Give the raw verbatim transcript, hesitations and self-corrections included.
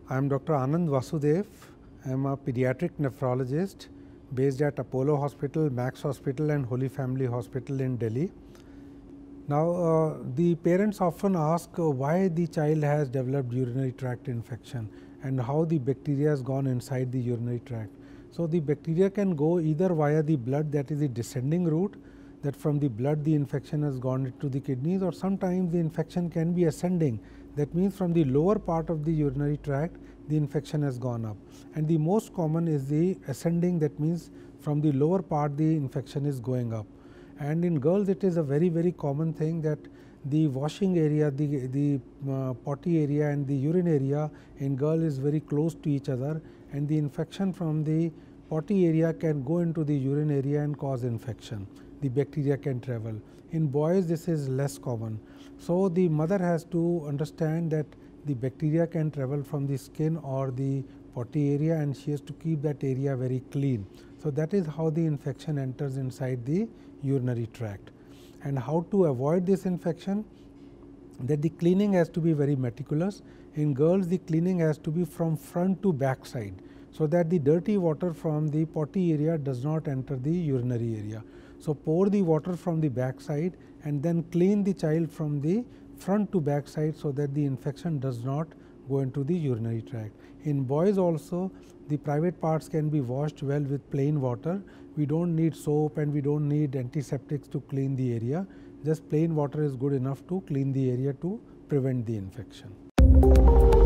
I am Doctor Anand Vasudev. I am a pediatric nephrologist based at Apollo Hospital, Max Hospital and Holy Family Hospital in Delhi. Now, uh, the parents often ask uh, why the child has developed urinary tract infection and how the bacteria has gone inside the urinary tract. So, the bacteria can go either via the blood, that is the descending route, that from the blood the infection has gone into the kidneys, or sometimes the infection can be ascending. That means from the lower part of the urinary tract the infection has gone up, and the most common is the ascending, that means from the lower part the infection is going up. And in girls it is a very very common thing that the washing area, the, the uh, potty area and the urine area in girl is very close to each other, and the infection from the potty area can go into the urine area and cause infection. The bacteria can travel. In boys this is less common. So, the mother has to understand that the bacteria can travel from the skin or the potty area, and she has to keep that area very clean. So, that is how the infection enters inside the urinary tract. And how to avoid this infection? That the cleaning has to be very meticulous. In girls the cleaning has to be from front to back side, so that the dirty water from the potty area does not enter the urinary area. So, pour the water from the back side and then clean the child from the front to back side, so that the infection does not go into the urinary tract. In boys also, the private parts can be washed well with plain water. We do not need soap and we do not need antiseptics to clean the area. Just plain water is good enough to clean the area to prevent the infection.